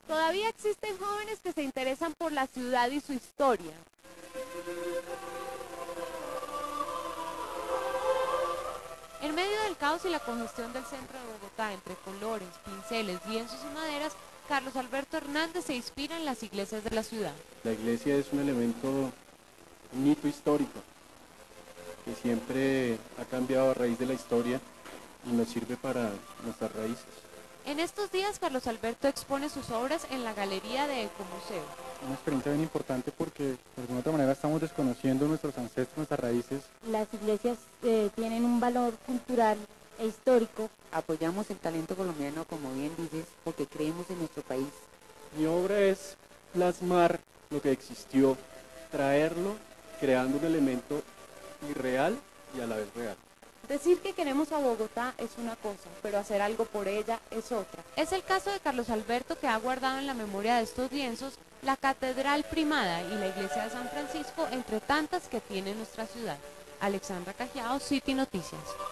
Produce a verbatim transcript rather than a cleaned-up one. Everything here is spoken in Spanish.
Todavía existen jóvenes que se interesan por la ciudad y su historia. En medio del caos y la congestión del centro de Bogotá, entre colores, pinceles, lienzos y maderas, Carlos Alberto Hernández se inspira en las iglesias de la ciudad. La iglesia es un elemento, un hito histórico, que siempre ha cambiado a raíz de la historia y nos sirve para nuestras raíces. En estos días, Carlos Alberto expone sus obras en la Galería de Ecomuseo. Una experiencia bien importante porque de alguna otra manera estamos desconociendo nuestros ancestros, nuestras raíces. Las iglesias eh, tienen un valor cultural e histórico. Apoyamos el talento colombiano, como bien dices, porque creemos en nuestro país. Mi obra es plasmar lo que existió, traerlo, creando un elemento irreal y a la vez real. Decir que queremos a Bogotá es una cosa, pero hacer algo por ella es otra. Es el caso de Carlos Alberto, que ha guardado en la memoria de estos lienzos la Catedral Primada y la Iglesia de San Francisco, entre tantas que tiene nuestra ciudad. Alexandra Cajiao, City Noticias.